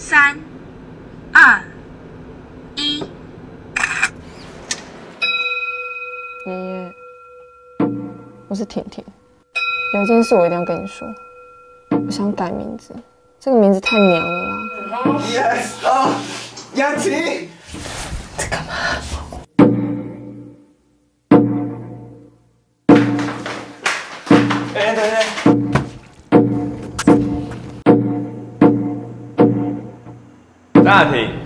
3、2、1。 爷爷，我是婷婷，有一件事我一定要跟你说，我想改名字，这个名字太娘了啦。 Yes 啊，Ya-Ting， 在干嘛？ 哎，等等。 Ya-Ting，